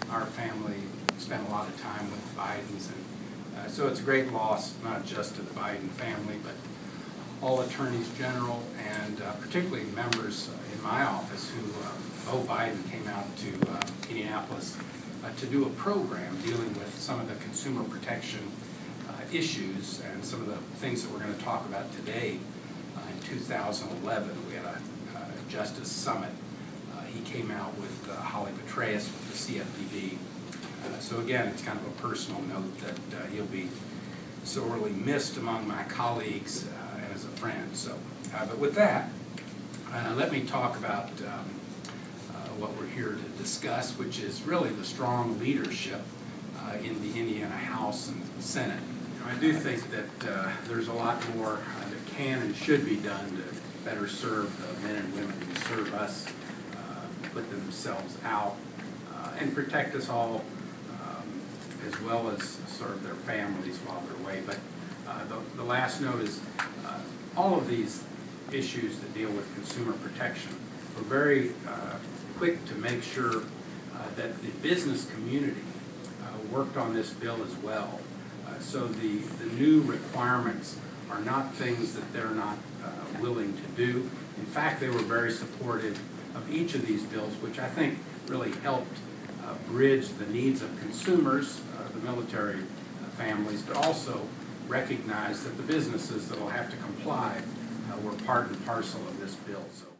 our family spent a lot of time with the Bidens, and so it's a great loss, not just to the Biden family, but all attorneys general and particularly members in my office who, Bo Biden came out to Indianapolis to do a program dealing with some of the consumer protection issues and some of the things that we're going to talk about today. In 2011, we had a Justice Summit. He came out with Holly Petraeus with the CFPB. So again, it's kind of a personal note that he'll be sorely missed among my colleagues and as a friend. So, but with that, let me talk about what we're here to discuss, which is really the strong leadership in the Indiana House and Senate. I do think that there's a lot more that can and should be done to better serve the men and women who serve us, put themselves out, and protect us all, as well as serve their families while they're away. But the last note is all of these issues that deal with consumer protection, we're very quick to make sure that the business community worked on this bill as well. So the new requirements are not things that they're not willing to do. In fact, they were very supportive of each of these bills, which I think really helped bridge the needs of consumers, the military families, but also recognize that the businesses that will have to comply were part and parcel of this bill. So.